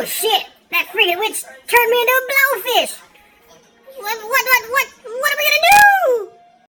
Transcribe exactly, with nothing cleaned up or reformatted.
Oh shit! That freaking witch turned me into a blowfish! What, what, what,